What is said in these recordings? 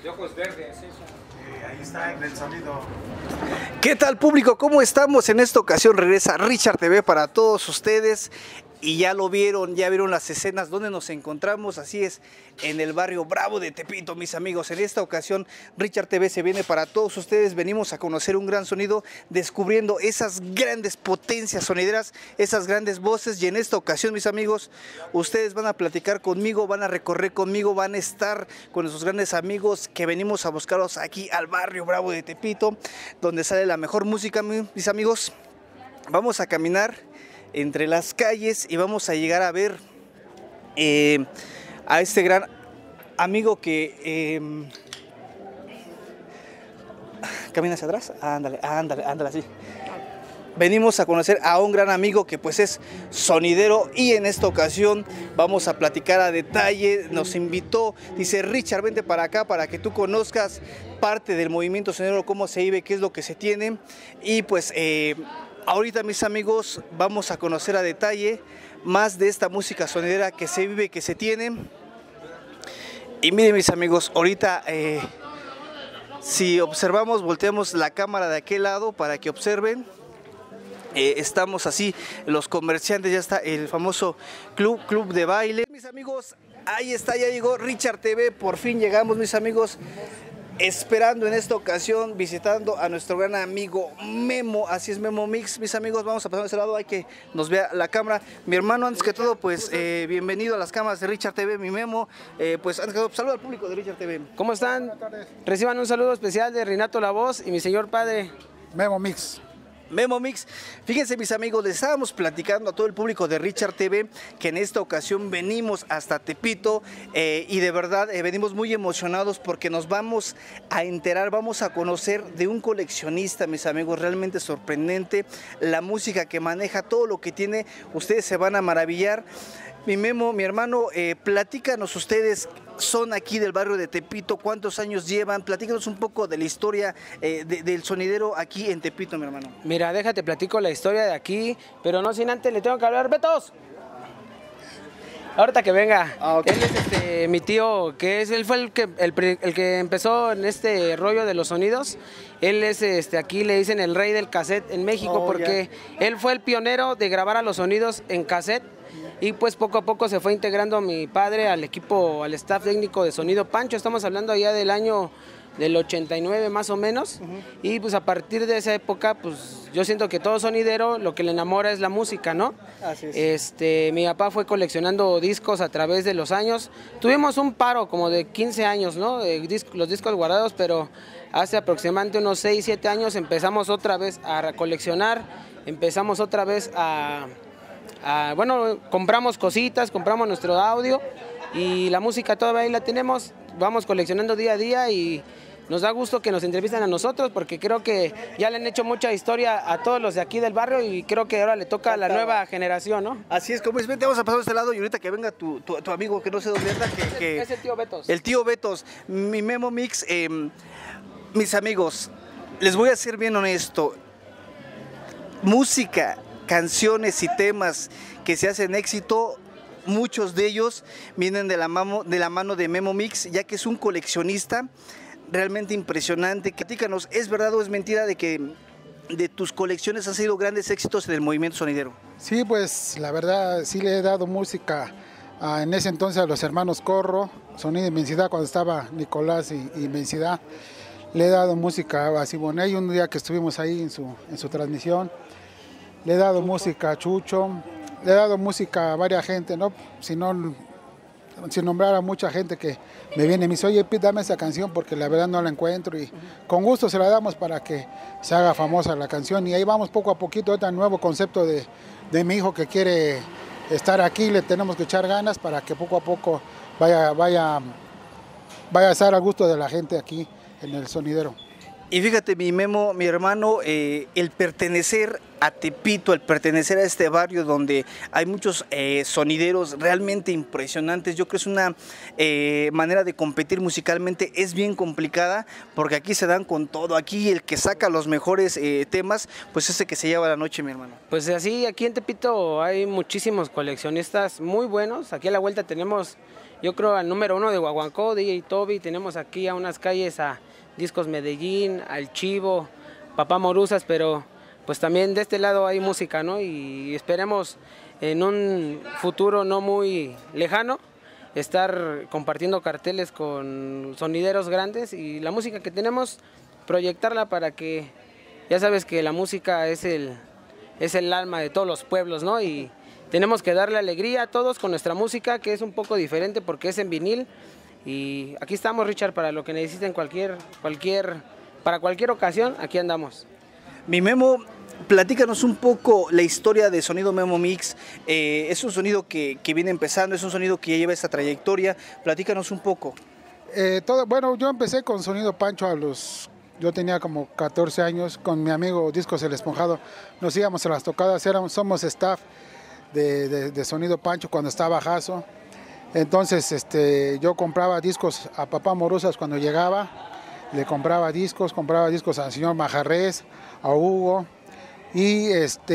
De ojos verdes, eso. Ahí está en el sonido. ¿Qué tal, público? ¿Cómo estamos? En esta ocasión regresa Richard TV para todos ustedes. Y ya lo vieron, ya vieron las escenas donde nos encontramos, así es, en el barrio Bravo de Tepito, mis amigos. En esta ocasión, Richard TV se viene para todos ustedes. Venimos a conocer un gran sonido, descubriendo esas grandes potencias sonideras, esas grandes voces. Y en esta ocasión, mis amigos, ustedes van a platicar conmigo, van a recorrer conmigo, van a estar con esos grandes amigos que venimos a buscarlos aquí al barrio Bravo de Tepito, donde sale la mejor música, mis amigos. Vamos a caminar entre las calles y vamos a llegar a ver a este gran amigo que camina hacia atrás, ándale, así. Venimos a conocer a un gran amigo que pues es sonidero, y en esta ocasión vamos a platicar a detalle. Nos invitó, dice: Richard, vente para acá para que tú conozcas parte del movimiento sonidero, cómo se vive, qué es lo que se tiene. Y pues ahorita, mis amigos, vamos a conocer a detalle más de esta música sonidera que se vive, que se tiene. Y miren, mis amigos, ahorita si observamos, volteamos la cámara de aquel lado para que observen. Estamos así, los comerciantes, ya está el famoso club de baile. Mis amigos, ahí está, ya llegó Richard TV, por fin llegamos, mis amigos. Esperando en esta ocasión, visitando a nuestro gran amigo Memo, así es, Memo Mix. Mis amigos, vamos a pasar a ese lado, hay que nos vea la cámara. Mi hermano, antes que todo, pues bienvenido a las cámaras de Richard TV, mi Memo. Pues antes que todo, saludo al público de Richard TV. ¿Cómo están? Reciban un saludo especial de Renato La Voz y mi señor padre Memo Mix. Memo Mix. Fíjense, mis amigos, les estábamos platicando a todo el público de Richard TV que en esta ocasión venimos hasta Tepito y de verdad venimos muy emocionados porque nos vamos a enterar, vamos a conocer de un coleccionista, mis amigos, realmente sorprendente, la música que maneja, todo lo que tiene, ustedes se van a maravillar. Mi Memo, mi hermano, platícanos ustedes, son aquí del barrio de Tepito, ¿cuántos años llevan? Platícanos un poco de la historia del sonidero aquí en Tepito, mi hermano. Mira, déjate platico la historia de aquí, pero no sin antes le tengo que hablar. ¡Betos! Ahorita que venga. Okay. Él es mi tío, él fue el que empezó en este rollo de los sonidos. Él es aquí le dicen el rey del cassette en México, porque él fue el pionero de grabar a los sonidos en cassette. Y pues poco a poco se fue integrando mi padre al equipo, al staff técnico de Sonido Pancho. Estamos hablando ya del año del 89 más o menos. Y pues a partir de esa época, pues yo siento que todo sonidero lo que le enamora es la música, ¿no? Así es. Mi papá fue coleccionando discos a través de los años. Tuvimos un paro como de 15 años, ¿no? Los discos guardados, pero hace aproximadamente unos 6, 7 años empezamos otra vez a coleccionar, empezamos otra vez bueno, compramos cositas, compramos nuestro audio y la música todavía ahí la tenemos, vamos coleccionando día a día y nos da gusto que nos entrevisten a nosotros porque creo que ya le han hecho mucha historia a todos los de aquí del barrio y creo que ahora le toca a la nueva generación, ¿no? Así es, como es, vente, vamos a pasar a este lado y ahorita que venga tu amigo, que no sé dónde anda, Es el tío Betos. El tío Betos, mi Memo Mix. Mis amigos, les voy a ser bien honesto, música, canciones y temas que se hacen éxito, muchos de ellos vienen de la mano de Memo Mix, ya que es un coleccionista realmente impresionante. Platícanos, ¿es verdad o es mentira de que de tus colecciones han sido grandes éxitos en el movimiento sonidero? Sí, pues la verdad sí le he dado música en ese entonces a los hermanos Corro, Sonido Inmensidad, cuando estaba Nicolás y Inmensidad. Le he dado música a Siboney, un día que estuvimos ahí en su transmisión. Le he dado música a Chucho, le he dado música a varias gente, ¿no? Sin nombrar a mucha gente que me viene y me dice: oye, dame esa canción porque la verdad no la encuentro, y con gusto se la damos para que se haga famosa la canción. Y ahí vamos poco a poquito, este nuevo concepto de mi hijo que quiere estar aquí, le tenemos que echar ganas para que poco a poco vaya a estar al gusto de la gente aquí en el sonidero. Y fíjate, mi Memo, mi hermano, el pertenecer a Tepito, el pertenecer a este barrio donde hay muchos sonideros realmente impresionantes, yo creo que es una manera de competir musicalmente, es bien complicada, porque aquí se dan con todo, aquí el que saca los mejores temas, pues ese que se lleva la noche, mi hermano. Pues así, aquí en Tepito hay muchísimos coleccionistas muy buenos, aquí a la vuelta tenemos yo creo al número 1 de Guaguancó, DJ Toby, tenemos aquí a unas calles a Discos Medellín, al Chivo, Papá Morusas, pero pues también de este lado hay música, ¿no? Y esperemos en un futuro no muy lejano estar compartiendo carteles con sonideros grandes y la música que tenemos, proyectarla para que, ya sabes que la música es el alma de todos los pueblos, ¿no? Y tenemos que darle alegría a todos con nuestra música, que es un poco diferente porque es en vinil. Y aquí estamos, Richard, para lo que necesiten para cualquier ocasión, aquí andamos. Mi Memo, platícanos un poco la historia de Sonido Memo Mix. Es un sonido que viene empezando, es un sonido que ya lleva esta trayectoria. Platícanos un poco. Bueno, yo empecé con Sonido Pancho yo tenía como 14 años, con mi amigo Discos El Esponjado. Nos íbamos a las tocadas, somos staff de Sonido Pancho cuando estaba Jaso. Entonces yo compraba discos a Papá Morosas cuando llegaba, le compraba discos al señor Majarrés, a Hugo, y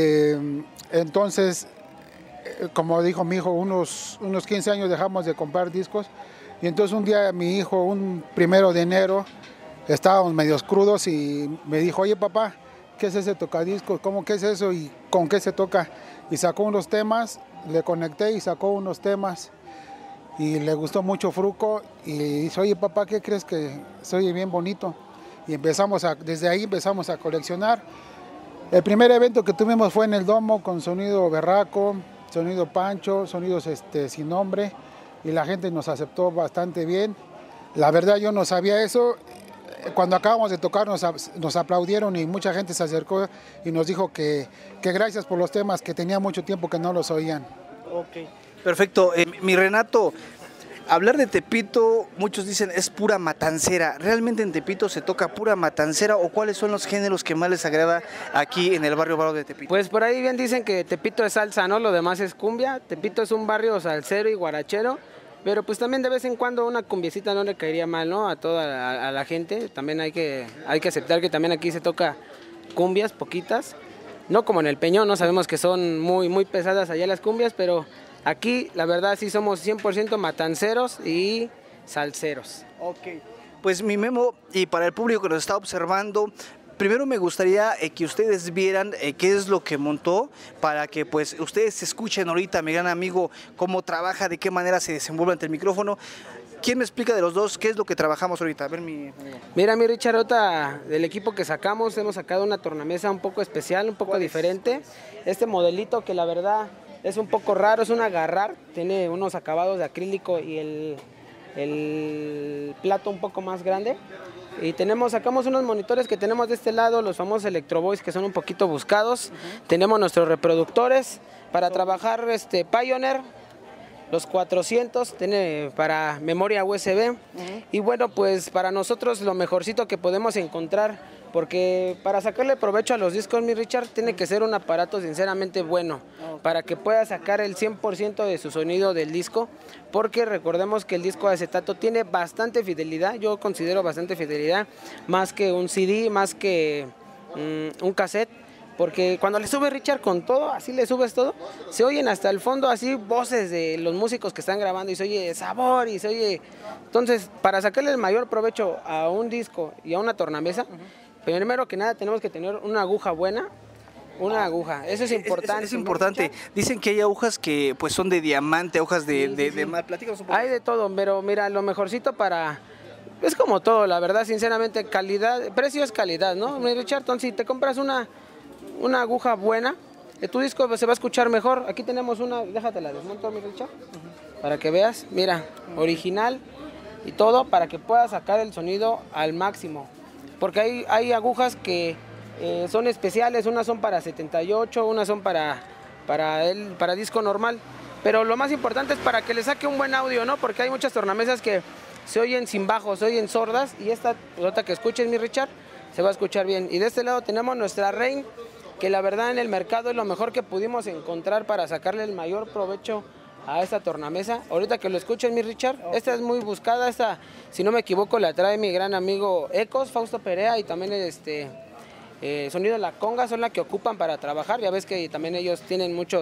entonces, como dijo mi hijo, unos 15 años dejamos de comprar discos, y entonces un día mi hijo, un 1 de enero, estábamos medios crudos y me dijo, oye papá, ¿qué es ese tocadiscos? ¿Cómo que es eso? ¿Y con qué se toca? Y sacó unos temas, le conecté y sacó unos temas. Y le gustó mucho Fruco y dice, oye papá, ¿qué crees que se oye bien bonito? Y desde ahí empezamos a coleccionar. El primer evento que tuvimos fue en el Domo con Sonido Berraco, Sonido Pancho, sonidos sin nombre, y la gente nos aceptó bastante bien. La verdad yo no sabía eso. Cuando acabamos de tocar nos aplaudieron y mucha gente se acercó y nos dijo que gracias por los temas, que tenía mucho tiempo que no los oían. Ok, perfecto. Mi Renato, hablar de Tepito, muchos dicen es pura matancera. ¿Realmente en Tepito se toca pura matancera o cuáles son los géneros que más les agrada aquí en el barrio Bravo de Tepito? Pues por ahí bien dicen que Tepito es salsa, ¿no? Lo demás es cumbia. Tepito es un barrio salsero y guarachero. Pero pues también de vez en cuando una cumbiecita no le caería mal, ¿no? A toda la gente. También hay que aceptar que también aquí se toca cumbias, poquitas. No como en el Peñón, ¿no? Sabemos que son muy, muy pesadas allá las cumbias, pero aquí la verdad sí somos 100% matanceros y salseros. Ok, pues mi Memo, y para el público que nos está observando, primero me gustaría que ustedes vieran qué es lo que montó para que pues ustedes escuchen ahorita, mi gran amigo, cómo trabaja, de qué manera se desenvuelve ante el micrófono. ¿Quién me explica de los dos qué es lo que trabajamos ahorita? A ver, mi amigo. Mira, mi Richard, ahorita del equipo que sacamos hemos sacado una tornamesa un poco especial, un poco diferente. Este modelito que la verdad es un poco raro, es un agarrar, tiene unos acabados de acrílico y el plato un poco más grande. Y sacamos unos monitores que tenemos de este lado, los famosos Electro Boys, que son un poquito buscados. Tenemos nuestros reproductores para trabajar Pioneer, los 400, tiene para memoria USB. Y bueno, pues para nosotros lo mejorcito que podemos encontrar, porque para sacarle provecho a los discos, mi Richard, tiene que ser un aparato sinceramente bueno, para que pueda sacar el 100% de su sonido del disco, porque recordemos que el disco de acetato tiene bastante fidelidad, yo considero bastante fidelidad, más que un CD, más que un cassette, porque cuando le subes, Richard, con todo, así le subes todo, se oyen hasta el fondo así voces de los músicos que están grabando y se oye sabor y se oye... Entonces, para sacarle el mayor provecho a un disco y a una tornamesa, primero que nada tenemos que tener una aguja buena, una aguja, eso es importante. Es importante. Dicen que hay agujas que pues son de diamante, hojas de mar. Platícanos un poco. Hay de todo, pero mira, lo mejorcito para... Es como todo, la verdad, sinceramente, calidad, precio es calidad, ¿no? Richard, entonces si te compras una aguja buena, tu disco se va a escuchar mejor. Aquí tenemos una, déjate la desmonto, mi Richard, para que veas, mira, original y todo, para que puedas sacar el sonido al máximo. Porque hay agujas que son especiales, unas son para 78, unas son para disco normal. Pero lo más importante es para que le saque un buen audio, ¿no? Porque hay muchas tornamesas que se oyen sin bajo, se oyen sordas, y esta pelota que escuches, mi Richard, se va a escuchar bien. Y de este lado tenemos nuestra Rain, que la verdad en el mercado es lo mejor que pudimos encontrar para sacarle el mayor provecho a esta tornamesa. Ahorita que lo escuchen, mi Richard, esta es muy buscada, esta, si no me equivoco, la trae mi gran amigo Ecos, Fausto Perea, y también Sonido de la Conga, son las que ocupan para trabajar. Ya ves que también ellos tienen muchos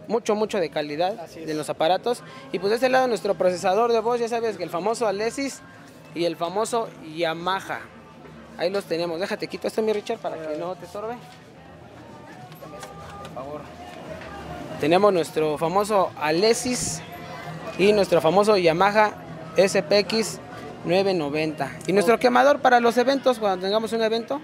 mucho de calidad de los aparatos. Y pues de este lado nuestro procesador de voz, ya sabes que el famoso Alesis y el famoso Yamaha. Ahí los tenemos. Déjate quito esto, mi Richard, para que no te estorbe. Por favor. Tenemos nuestro famoso Alesis y nuestro famoso Yamaha SPX 990. Y nuestro quemador para los eventos, cuando tengamos un evento.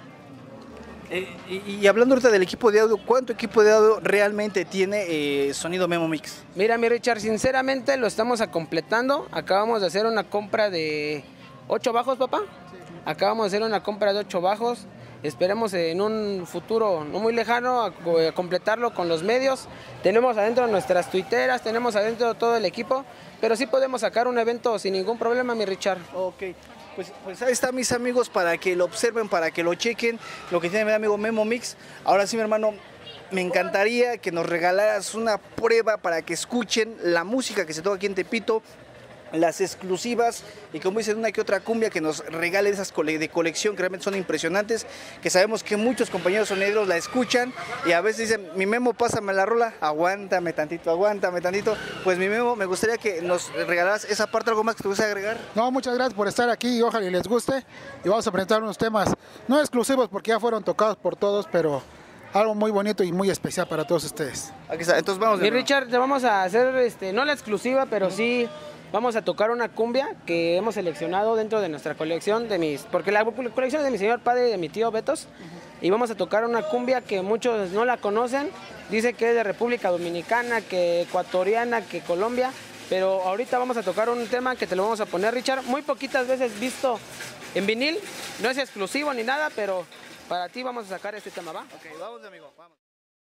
Y hablando ahorita del equipo de audio, ¿cuánto equipo de audio realmente tiene Sonido Memo Mix? Mira, mi Richard, sinceramente lo estamos completando. Acabamos de hacer una compra de 8 bajos, papá. Acabamos de hacer una compra de 8 bajos. Esperemos en un futuro no muy lejano a completarlo con los medios. Tenemos adentro nuestras tuiteras, tenemos adentro todo el equipo, pero sí podemos sacar un evento sin ningún problema, mi Richard. Ok, pues ahí está, mis amigos, para que lo observen, para que lo chequen, lo que tiene mi amigo Memo Mix. Ahora sí, mi hermano, me encantaría que nos regalaras una prueba para que escuchen la música que se toca aquí en Tepito, las exclusivas, y como dicen, una que otra cumbia que nos regalen esas de colección, que realmente son impresionantes, que sabemos que muchos compañeros sonideros la escuchan y a veces dicen, mi Memo, pásame la rola, aguántame tantito, pues mi Memo, me gustaría que nos regalaras esa parte. ¿Algo más que te guste agregar? No, muchas gracias por estar aquí y ojalá les guste, y vamos a presentar unos temas no exclusivos porque ya fueron tocados por todos, pero algo muy bonito y muy especial para todos ustedes. Aquí está, entonces vamos. Mi Richard, te vamos a hacer, no la exclusiva, pero sí vamos a tocar una cumbia que hemos seleccionado dentro de nuestra colección porque la colección es de mi señor padre y de mi tío Betos, y vamos a tocar una cumbia que muchos no la conocen, dice que es de República Dominicana, que ecuatoriana, que Colombia, pero ahorita vamos a tocar un tema que te lo vamos a poner, Richard, muy poquitas veces visto en vinil, no es exclusivo ni nada, pero para ti vamos a sacar este tema, ¿va? Ok, vamos, amigo, vamos.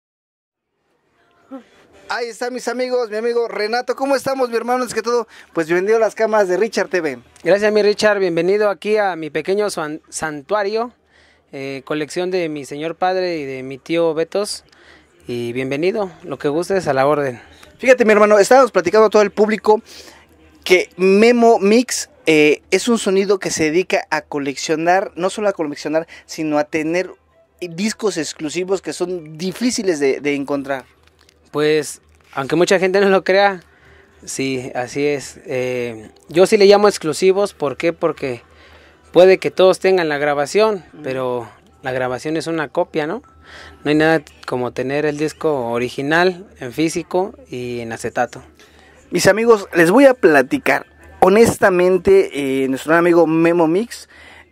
Ahí está, mis amigos, mi amigo Renato. ¿Cómo estamos, mi hermano? Es que todo, pues bienvenido a las cámaras de Richard TV. Gracias, mi Richard, bienvenido aquí a mi pequeño santuario, colección de mi señor padre y de mi tío Betos, y bienvenido, lo que gustes, a la orden. Fíjate, mi hermano, estábamos platicando a todo el público que Memo Mix es un sonido que se dedica a coleccionar, no solo a coleccionar, sino a tener discos exclusivos que son difíciles de encontrar. Pues, aunque mucha gente no lo crea, sí, así es. Yo sí le llamo exclusivos, ¿por qué? Porque puede que todos tengan la grabación, pero la grabación es una copia, ¿no? No hay nada como tener el disco original en físico y en acetato. Mis amigos, les voy a platicar. Honestamente, nuestro amigo Memo Mix,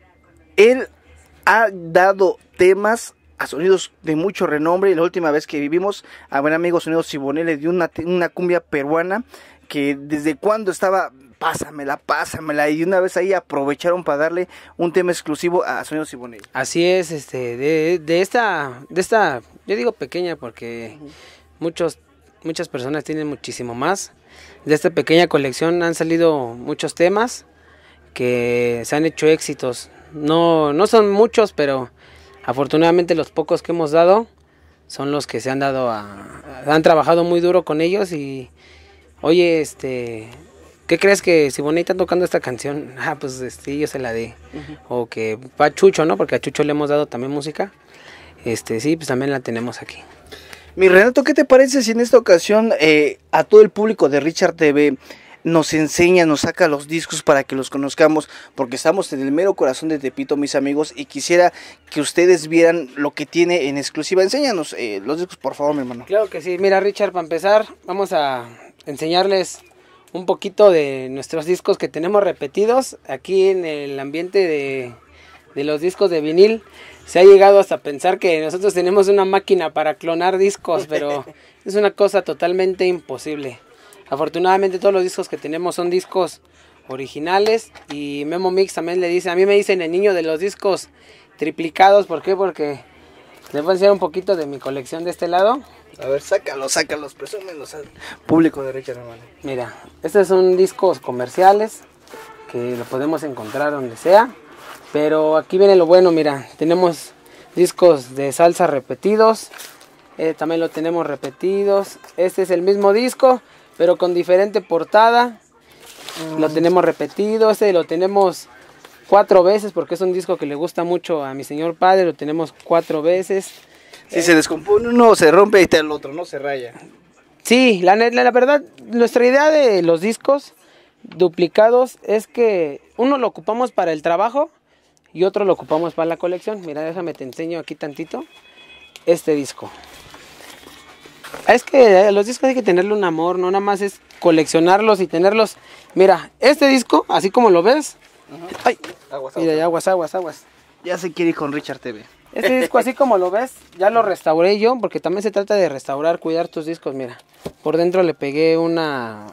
él ha dado temas a sonidos de mucho renombre, y la última vez que vivimos a buen amigo Sonido Siboney le dio una cumbia peruana que desde cuando estaba pásamela, y una vez ahí aprovecharon para darle un tema exclusivo a Sonido Siboney. Así es, de esta, yo digo pequeña porque muchas personas tienen muchísimo más. De esta pequeña colección han salido muchos temas que se han hecho éxitos. No son muchos, pero afortunadamente los pocos que hemos dado son los que se han dado han trabajado muy duro con ellos. Y oye, ¿qué crees que Siboney está tocando esta canción? Pues yo se la di. O que va Chucho, ¿no? Porque a Chucho le hemos dado también música. Sí, pues también la tenemos aquí. Mi Renato, ¿qué te parece si en esta ocasión a todo el público de Richard TV nos enseña, nos saca los discos para que los conozcamos? Porque estamos en el mero corazón de Tepito, mis amigos, y quisiera que ustedes vieran lo que tiene en exclusiva. Enséñanos los discos, por favor, mi hermano. Claro que sí. Mira, Richard, para empezar, vamos a enseñarles un poquito de nuestros discos que tenemos repetidos. Aquí en el ambiente de los discos de vinil, se ha llegado hasta pensar que nosotros tenemos una máquina para clonar discos, pero es una cosa totalmente imposible. Afortunadamente todos los discos que tenemos son discos originales, y Memo Mix también a mí me dicen el niño de los discos triplicados. ¿Por qué? Porque les voy a enseñar un poquito de mi colección de este lado. A ver, sácalos, presúmelos al público de Richard, hermano. Mira, estos son discos comerciales que lo podemos encontrar donde sea, pero aquí viene lo bueno. Mira, tenemos discos de salsa repetidos, también lo tenemos repetidos. Este es el mismo disco, pero con diferente portada. Lo tenemos repetido. Lo tenemos 4 veces porque es un disco que le gusta mucho a mi señor padre. Lo tenemos 4 veces. Si se descompone uno, se rompe y está el otro, no se raya. Sí, la verdad, nuestra idea de los discos duplicados es que uno lo ocupamos para el trabajo y otro lo ocupamos para la colección. Mira, déjame te enseño aquí tantito este disco. Es que los discos hay que tenerle un amor, no nada más es coleccionarlos y tenerlos. Mira, este disco, así como lo ves, ay, mira, aguas. Ya se quiere ir con Richard TV. Este disco, así como lo ves, ya lo restauré yo, porque también se trata de restaurar, cuidar tus discos. Mira, por dentro le pegué una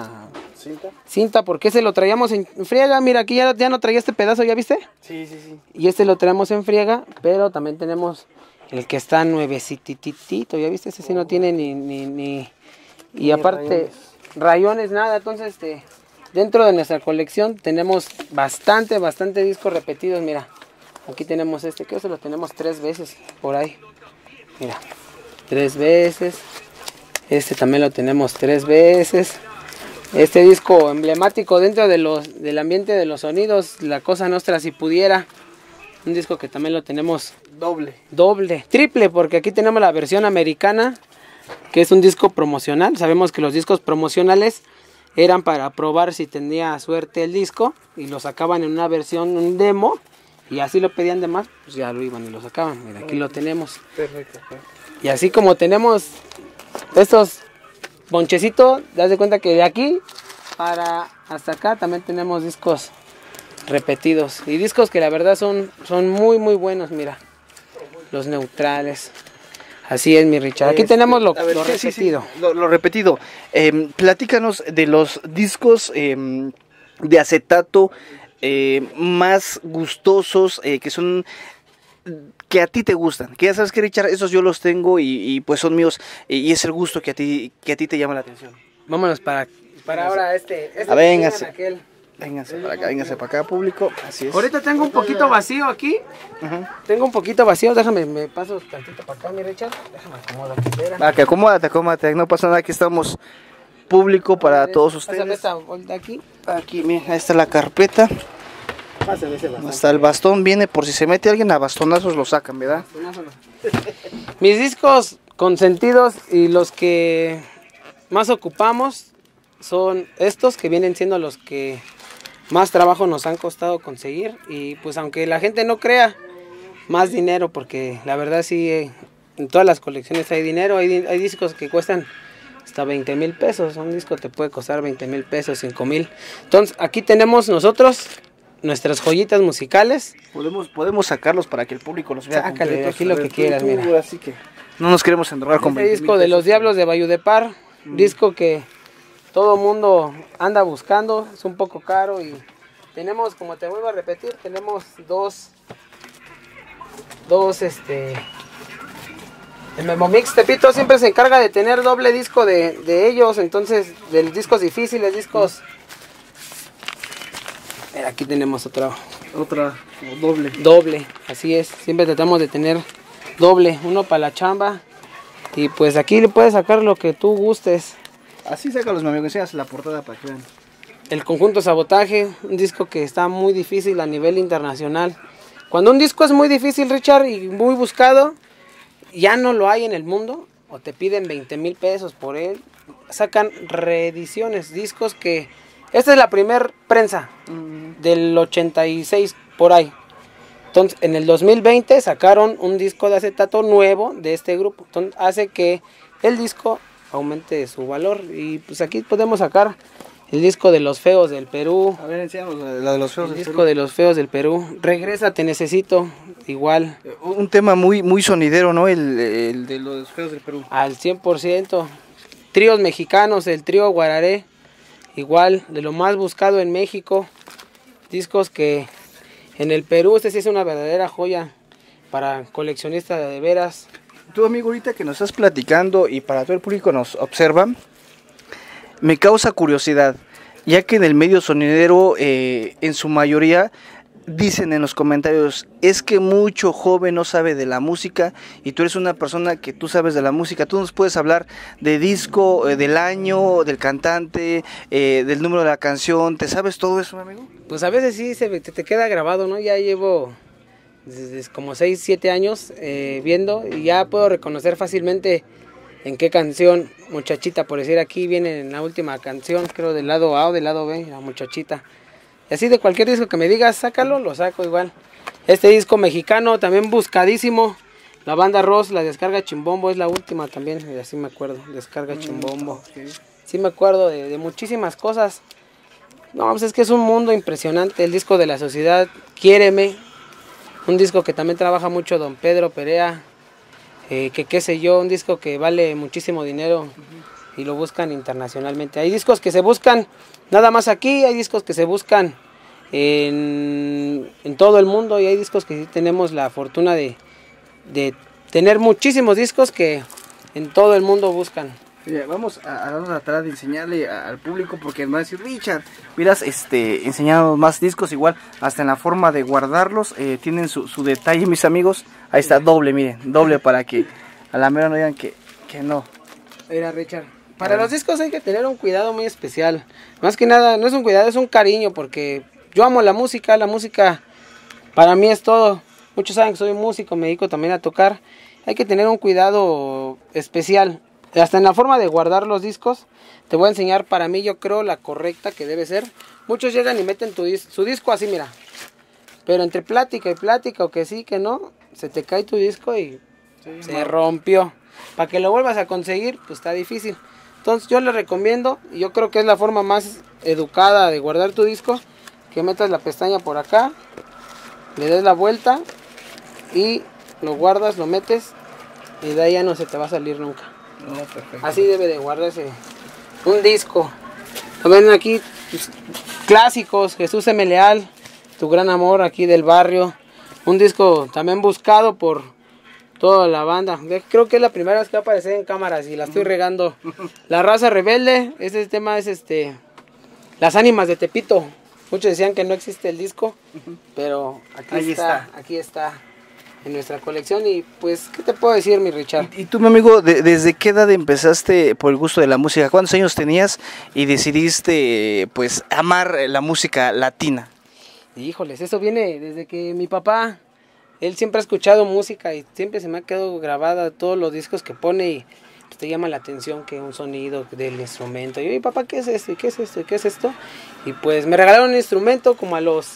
cinta, porque ese lo traíamos en friega. Mira, aquí ya no traía este pedazo, ¿ya viste? Sí. Y este lo traemos en friega, pero también tenemos el que está nuevecititito, ¿ya viste? Ese sí no tiene ni y aparte rayones, nada. Entonces, dentro de nuestra colección tenemos bastante discos repetidos. Mira, aquí tenemos que eso lo tenemos 3 veces por ahí. Mira, 3 veces. Este también lo tenemos 3 veces. Este disco emblemático dentro del ambiente de los sonidos, La Cosa Nostra si pudiera. Un disco que también lo tenemos doble, triple, porque aquí tenemos la versión americana, que es un disco promocional. Sabemos que los discos promocionales eran para probar si tenía suerte el disco y lo sacaban en una versión, un demo, y así lo pedían de más, pues ya lo iban y lo sacaban. Mira, aquí lo tenemos. Perfecto. Y así como tenemos estos bonchecitos, das de cuenta que de aquí para hasta acá también tenemos discos repetidos y discos que la verdad son muy buenos. Mira, los neutrales. Así es, mi Richard. Aquí tenemos lo repetido. Sí. Lo repetido. Platícanos de los discos de acetato más gustosos, que son, que a ti te gustan. Que ya sabes que, Richard, esos yo los tengo y pues son míos, y es el gusto que a ti te llama la atención. Vámonos para ahora véngase. Vénganse para acá, público. Así es. Ahorita tengo un poquito vacío aquí. Tengo un poquito vacío. Déjame, me paso tantito para acá, mi Richard. Déjame acomodo aquí. Que acomódate. No pasa nada, aquí estamos público para todos ustedes. Pásame esta vuelta aquí. Aquí, mira, ahí está la carpeta. Pásame ese bastón. Hasta el bastón viene por si se mete alguien a bastonazos lo sacan, ¿verdad? Mis discos consentidos y los que más ocupamos son estos, que vienen siendo los que más trabajo nos han costado conseguir, y pues aunque la gente no crea, más dinero, porque la verdad sí, en todas las colecciones hay dinero. Hay discos que cuestan hasta 20,000 pesos, un disco te puede costar 20,000 pesos, 5,000. Entonces aquí tenemos nosotros nuestras joyitas musicales. Podemos sacarlos para que el público los vea. Sácale aquí lo que quieras, mira. Así que no nos queremos enrolar con este disco de Los Diablos de Valledupar, disco que todo mundo anda buscando, es un poco caro, y tenemos, como te vuelvo a repetir, tenemos dos el Memomix Tepito siempre se encarga de tener doble disco de ellos, entonces de discos difíciles, discos. Mira, aquí tenemos otra doble, así es, siempre tratamos de tener doble, uno para la chamba, y pues aquí le puedes sacar lo que tú gustes. Así sácalos, mi amigo, enseñas la portada para que vean. El Conjunto Sabotaje, un disco que está muy difícil a nivel internacional. Cuando un disco es muy difícil, Richard, y muy buscado, ya no lo hay en el mundo, o te piden 20,000 pesos por él, sacan reediciones, discos que... Esta es la primer prensa del 86 por ahí. Entonces, en el 2020 sacaron un disco de acetato nuevo de este grupo. Entonces, hace que el disco aumente su valor. Y pues aquí podemos sacar el disco de Los Feos del Perú. A ver, enséñanos la de Los Feos del Perú. El disco de Los Feos del Perú. Regresa, te necesito, igual. Un tema muy sonidero, ¿no? El de Los Feos del Perú. Al 100%. Tríos mexicanos, el trío Guararé. Igual, de lo más buscado en México. Discos que en el Perú, sí es una verdadera joya para coleccionistas de veras. Tú, amigo, ahorita que nos estás platicando y para todo el público nos observa, me causa curiosidad, ya que en el medio sonidero, en su mayoría, dicen en los comentarios, es que mucho joven no sabe de la música, y tú eres una persona que tú sabes de la música. Tú nos puedes hablar de disco, del año, del cantante, del número de la canción. ¿Te sabes todo eso, amigo? Pues a veces sí te queda grabado, ¿no? Ya llevo desde como 6, 7 años viendo, y ya puedo reconocer fácilmente en qué canción, Muchachita, por decir aquí, viene en la última canción, creo del lado A o del lado B, la Muchachita. Y así de cualquier disco que me digas, sácalo, lo saco igual. Este disco mexicano también buscadísimo. La banda Ross, la Descarga Chimbombo, es la última también, y así me acuerdo, Descarga Chimbombo. Okay. Sí me acuerdo de muchísimas cosas. No, pues es que es un mundo impresionante. El disco de La Sociedad, Quiéreme, un disco que también trabaja mucho don Pedro Perea, que qué sé yo, un disco que vale muchísimo dinero y lo buscan internacionalmente. Hay discos que se buscan nada más aquí, hay discos que se buscan en todo el mundo, y hay discos que sí tenemos la fortuna de tener muchísimos discos que en todo el mundo buscan. Mira, vamos a darnos atrás de enseñarle al público, porque me va a decir, Richard, miras, enseñando más discos, igual hasta en la forma de guardarlos, tienen su detalle, mis amigos. Ahí está, doble, miren, doble, para que a la mera no digan que no. Mira, Richard, para los discos hay que tener un cuidado muy especial. Más que nada, no es un cuidado, es un cariño, porque yo amo la música para mí es todo. Muchos saben que soy músico, me dedico también a tocar. Hay que tener un cuidado especial. Hasta en la forma de guardar los discos, te voy a enseñar para mí, yo creo, la correcta que debe ser. Muchos llegan y meten su disco así, mira. Pero entre plática y plática, o que sí, que no, se te cae tu disco y se rompió. Para que lo vuelvas a conseguir, pues está difícil. Entonces yo les recomiendo, y yo creo que es la forma más educada de guardar tu disco, que metas la pestaña por acá, le des la vuelta y lo guardas, lo metes, y de ahí ya no se te va a salir nunca. No, perfecto. Así debe de guardarse un disco. Lo ven aquí, pues, clásicos, Jesús M. Leal, Tu Gran Amor, aquí del barrio. Un disco también buscado por toda la banda. Creo que es la primera vez que va a aparecer en cámaras y la estoy regando. La Raza Rebelde, este tema es Las Ánimas de Tepito. Muchos decían que no existe el disco, pero aquí está en nuestra colección. Y pues, ¿qué te puedo decir, mi Richard? Y tú, mi amigo, ¿desde qué edad empezaste por el gusto de la música? ¿Cuántos años tenías y decidiste, pues, amar la música latina? Híjoles, eso viene desde que mi papá, él siempre ha escuchado música y siempre se me ha quedado grabada todos los discos que pone, y pues, te llama la atención que un sonido del instrumento. Y yo, papá, ¿qué es esto? ¿Y qué es esto? ¿Y qué es esto? Y pues me regalaron un instrumento como a los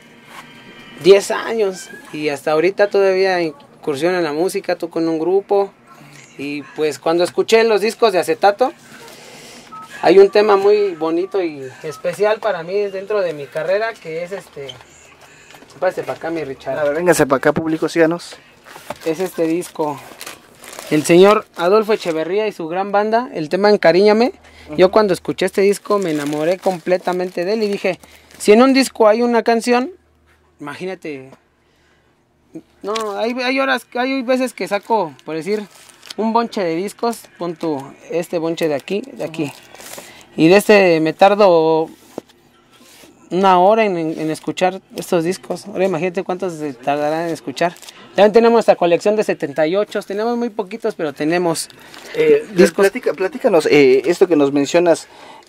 10 años, y hasta ahorita todavía incursiono en la música, toco en un grupo. Y pues cuando escuché los discos de Acetato, hay un tema muy bonito y especial para mí dentro de mi carrera, que es pásate para acá, mi Richard. A ver, véngase para acá, público, síganos. Es este disco, el señor Adolfo Echeverría y su gran banda, el tema Encariñame. Yo cuando escuché este disco me enamoré completamente de él y dije, si en un disco hay una canción, imagínate. No, hay veces que saco, por decir, un bonche de discos, pon tú este bonche de aquí. Y de me tardo una hora en escuchar estos discos. Ahora imagínate cuántos se tardarán en escuchar. También tenemos nuestra colección de 78, tenemos muy poquitos, pero tenemos discos. Platícanos, esto que nos mencionas,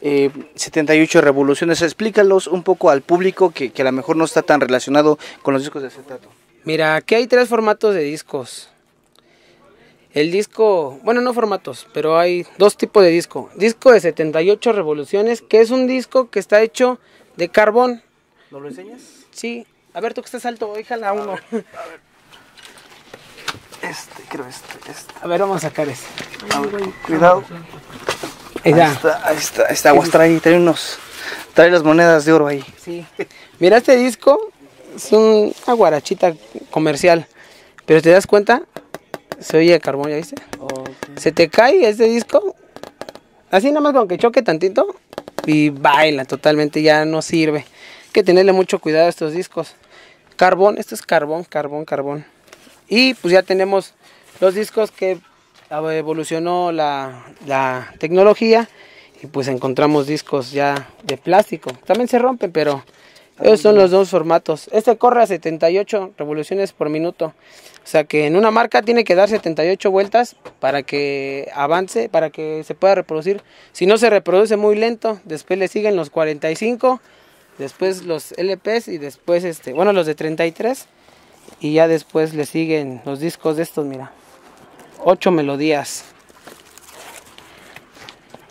78 revoluciones, explícalos un poco al público que a lo mejor no está tan relacionado con los discos de Acetato. Mira, aquí hay 3 formatos de discos. El disco, bueno, no formatos, pero hay 2 tipos de disco. Disco de 78 revoluciones, que es un disco que está hecho de carbón. ¿Nos lo enseñas? Sí. A ver, tú que estás alto, déjala uno. A ver. Creo. A ver, vamos a sacar este. A ver, cuidado. Ahí está, aguas, trae las monedas de oro ahí. Sí. Mira, este disco es una guarachita comercial, pero te das cuenta, se oye de carbón, ¿ya viste? Okay. Se te cae este disco, así nada más con que choque tantito y baila totalmente, ya no sirve. Hay que tenerle mucho cuidado a estos discos. Carbón, esto es carbón. Y pues ya tenemos los discos que evolucionó la tecnología, y pues encontramos discos ya de plástico. También se rompen, pero esos son los 2 formatos. Este corre a 78 revoluciones por minuto. O sea que en una marca tiene que dar 78 vueltas para que avance, para que se pueda reproducir. Si no, se reproduce muy lento. Después le siguen los 45, después los LPs y después los de 33. Y ya después le siguen los discos de estos, mira. 8 melodías.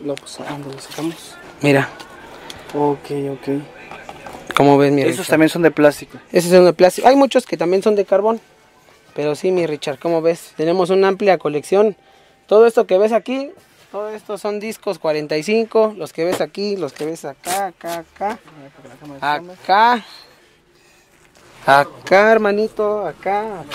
Lo, pues, lo sacamos. Mira. Ok. ¿Cómo ves, mi Esos Richard? también son de plástico. Esos son de plástico. Hay muchos que también son de carbón. Pero sí, mi Richard, ¿cómo ves? Tenemos una amplia colección. Todo esto que ves aquí, todo esto son discos 45. Los que ves aquí, los que ves acá. Acá, hermanito, acá.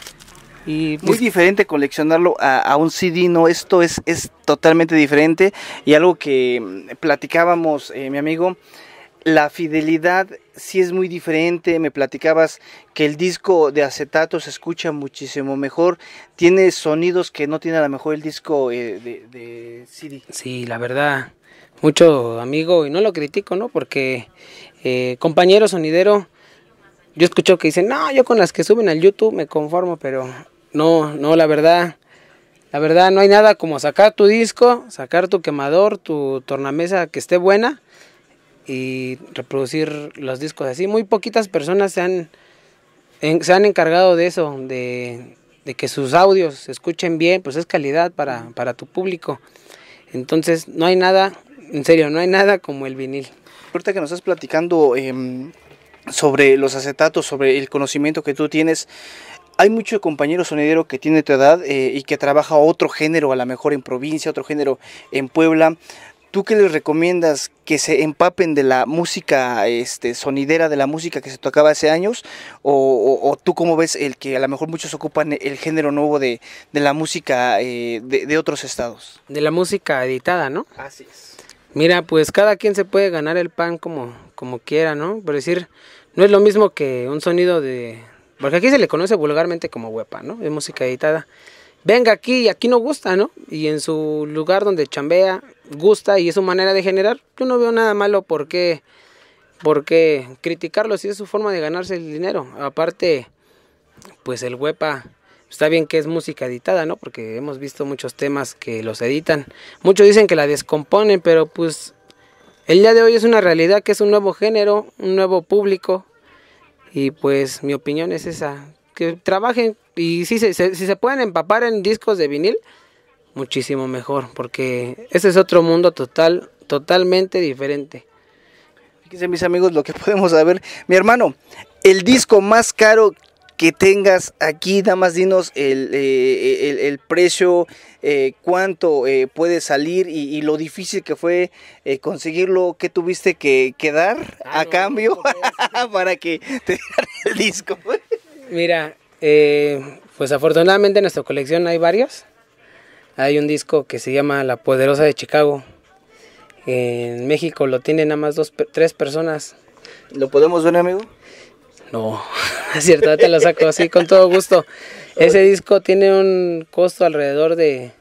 Y Muy diferente coleccionarlo a un CD, ¿no? Esto es totalmente diferente. Y algo que platicábamos, mi amigo, la fidelidad sí es muy diferente. Me platicabas que el disco de acetato se escucha muchísimo mejor. Tiene sonidos que no tiene a lo mejor el disco de CD. sí, la verdad, mucho amigo, y no lo critico, ¿no? Porque compañero sonidero, yo escucho que dicen, no, yo con las que suben al YouTube me conformo, pero no, la verdad no hay nada como sacar tu disco, sacar tu quemador, tu tornamesa que esté buena y reproducir los discos así. Muy poquitas personas se han encargado de eso, de que sus audios se escuchen bien, pues es calidad para tu público. Entonces no hay nada, en serio, no hay nada como el vinil. Ahorita que nos estás platicando sobre los acetatos, sobre el conocimiento que tú tienes, hay mucho compañero sonidero que tiene tu edad y que trabaja otro género, a lo mejor en provincia, otro género en Puebla. ¿Tú qué les recomiendas? ¿Que se empapen de la música sonidera, de la música que se tocaba hace años? ¿O tú cómo ves el que a lo mejor muchos ocupan el género nuevo de la música de otros estados? De la música editada, ¿no? Así es. Mira, pues cada quien se puede ganar el pan como quiera, ¿no? Por decir, no es lo mismo que un sonido porque aquí se le conoce vulgarmente como huepa, ¿no? Es música editada. Venga aquí y aquí no gusta, ¿no? Y en su lugar donde chambea, gusta y es su manera de generar. Yo no veo nada malo por qué criticarlo si es su forma de ganarse el dinero. Aparte, pues el huepa, está bien que es música editada, ¿no? Porque hemos visto muchos temas que los editan. Muchos dicen que la descomponen, pero pues el día de hoy es una realidad que es un nuevo género, un nuevo público. Y pues mi opinión es esa, que trabajen y si se pueden empapar en discos de vinil, muchísimo mejor, porque ese es otro mundo totalmente diferente. Fíjense, mis amigos, lo que podemos saber. Mi hermano, el disco más caro que tengas aquí, nada más dinos el precio, cuánto puede salir y lo difícil que fue conseguirlo, qué tuviste que dar a cambio para que te dieran el disco. Mira, pues afortunadamente en nuestra colección hay varios. Hay un disco que se llama La Poderosa de Chicago. En México lo tienen nada más 3 personas. ¿Lo podemos ver, amigo? No, es cierto, te lo saco así con todo gusto. Ese disco tiene un costo alrededor de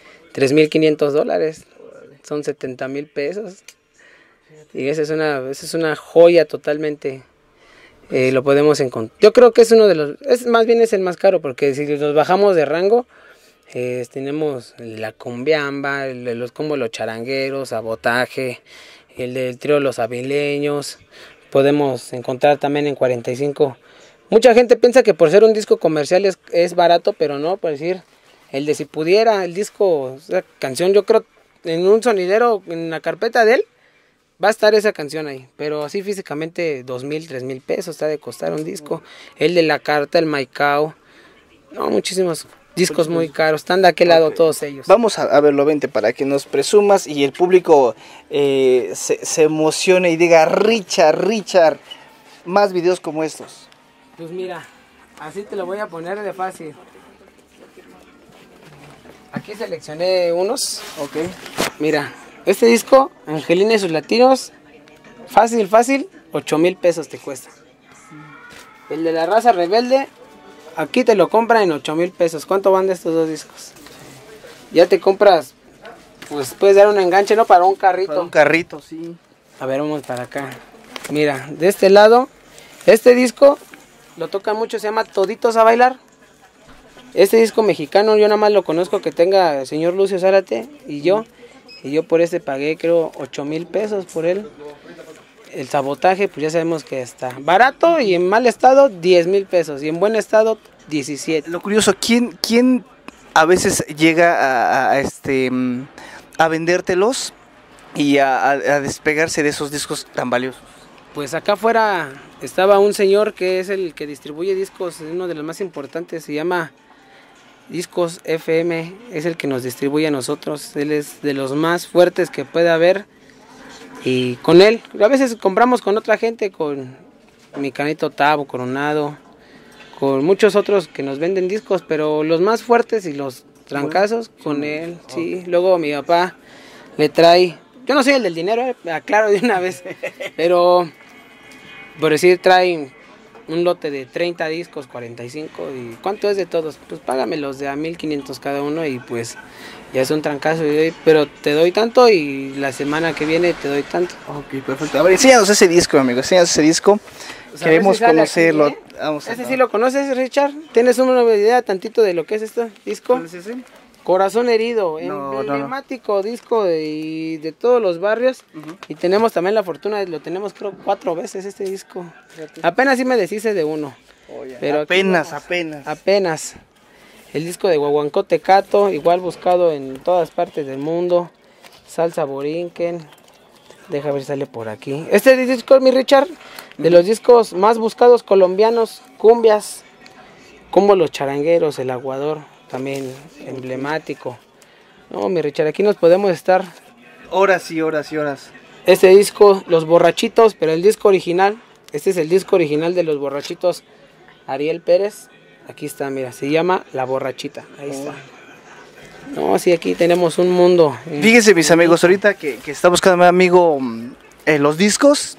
$3,500. Son 70,000 pesos. Y esa es una joya totalmente. Lo podemos encontrar. Yo creo que es uno de los, más bien es el más caro, porque si nos bajamos de rango, tenemos la cumbiamba, como los charangueros, sabotaje, el del trío Los Avileños. Podemos encontrar también en 45. Mucha gente piensa que por ser un disco comercial es barato, pero no, por decir, el de Si Pudiera, el disco, esa canción, yo creo, en un sonidero, en la carpeta de él, va a estar esa canción ahí, pero así físicamente 2,000, 3,000 pesos está de costar un disco. El de La Carta, el Maicao, no, muchísimos discos muy caros, están de aquel lado todos ellos. Vamos a verlo, vente, para que nos presumas y el público se emocione y diga, Richard, más videos como estos. Pues mira, así te lo voy a poner de fácil. Aquí seleccioné unos. Ok. Mira, este disco, Angelina y sus latinos, fácil, 8,000 pesos te cuesta. El de La Raza Rebelde, aquí te lo compran en 8,000 pesos. ¿Cuánto van de estos dos discos? Ya te compras, pues puedes dar un enganche, ¿no? Para un carrito. Para un carrito, sí. A ver, vamos para acá. Mira, de este lado, este disco lo toca mucho, se llama Toditos a Bailar. Este disco mexicano, yo nada más lo conozco que tenga el señor Lucio Zárate y yo por este pagué creo 8,000 pesos por él. El Sabotaje, pues ya sabemos que está barato y en mal estado 10,000 pesos y en buen estado 17. Lo curioso, ¿quién a veces llega a vendértelos y a despegarse de esos discos tan valiosos? Pues acá afuera estaba un señor que es el que distribuye discos, uno de los más importantes, se llama Discos FM, es el que nos distribuye a nosotros, él es de los más fuertes que puede haber, y con él, a veces compramos con otra gente, con mi canito Tavo, Coronado, con muchos otros que nos venden discos, pero los más fuertes y los trancazos con él, sí. Luego mi papá le trae, yo no soy el del dinero, aclaro de una vez, pero por decir trae un lote de 30 discos, 45, y ¿cuánto es de todos? Pues págamelos de a 1,500 cada uno y pues ya es un trancazo, pero te doy tanto y la semana que viene te doy tanto. Ok, perfecto. A ver, enséñanos ese disco, amigo, enséñanos ese disco. Pues queremos si conocerlo. Aquí, Vamos ¿ese sí lo conoces, Richard? ¿Tienes una idea tantito de lo que es este disco? ¿Cuál es ese? Corazón Herido, emblemático disco de todos los barrios. Y tenemos también la fortuna, lo tenemos creo 4 veces este disco. Apenas sí me deshice de uno. Pero apenas. El disco de Guaguancó Tecato, igual buscado en todas partes del mundo. Salsa Borinquen. Deja ver si sale por aquí. Este disco, mi Richard, de los discos más buscados colombianos, cumbias, como Los Charangueros, El Aguador. También emblemático. No, mi Richard, aquí nos podemos estar horas y horas y horas. Este disco, Los Borrachitos, pero el disco original, este es el disco original de Los Borrachitos, Ariel Pérez. Aquí está, mira, se llama La Borrachita. Ahí está. No, sí, aquí tenemos un mundo. Fíjense, mis amigos, ahorita que está buscando mi amigo los discos,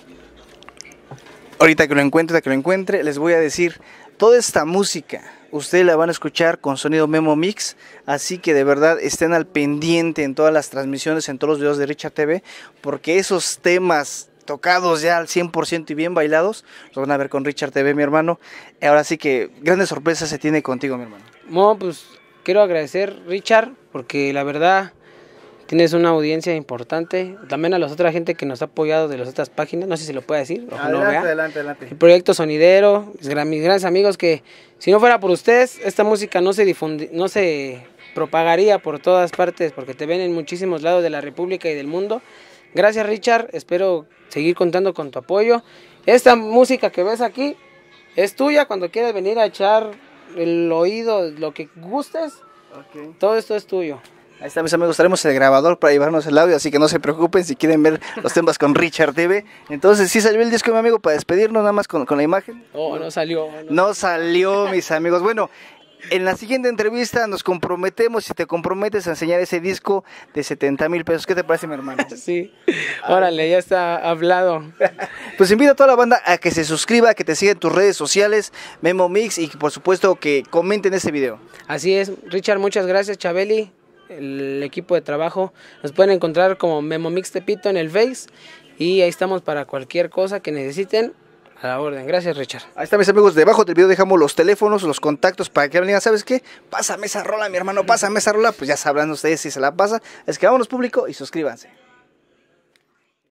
ahorita que lo encuentre, les voy a decir, toda esta música ustedes la van a escuchar con sonido Memo Mix, así que de verdad estén al pendiente en todas las transmisiones, en todos los videos de Richard TV, porque esos temas tocados ya al 100% y bien bailados, los van a ver con Richard TV, mi hermano. Ahora sí que grandes sorpresas se tiene contigo, mi hermano. No, pues quiero agradecer, Richard, porque la verdad tienes una audiencia importante, también a la otra gente que nos ha apoyado de las otras páginas, no sé si lo puede decir. Adelante. El Proyecto Sonidero, mis grandes amigos, que si no fuera por ustedes, esta música no se propagaría por todas partes, porque te ven en muchísimos lados de la República y del mundo. Gracias, Richard, espero seguir contando con tu apoyo. Esta música que ves aquí es tuya cuando quieras venir a echar el oído, lo que gustes, todo esto es tuyo. Ahí está, mis amigos, traemos el grabador para llevarnos el audio, así que no se preocupen si quieren ver los temas con Richard TV. Entonces, ¿sí salió el disco, mi amigo, para despedirnos nada más con la imagen? No salió. No salió, mis amigos. Bueno, en la siguiente entrevista nos comprometemos, si te comprometes a enseñar ese disco de 70,000 pesos. ¿Qué te parece, mi hermano? Sí, órale, ya está hablado. Pues invito a toda la banda a que se suscriba, que te siga en tus redes sociales, Memo Mix, y por supuesto que comenten este video. Así es, Richard, muchas gracias, Chabeli, el equipo de trabajo. Nos pueden encontrar como Memo Mix Tepito en el Face, y ahí estamos para cualquier cosa que necesiten. A la orden, gracias, Richard. Ahí está, mis amigos, debajo del video dejamos los teléfonos, los contactos para que hablen. ¿Sabes qué? Pásame esa rola, mi hermano, pásame esa rola. Pues ya sabrán ustedes si se la pasa. Es que vámonos, público, y suscríbanse.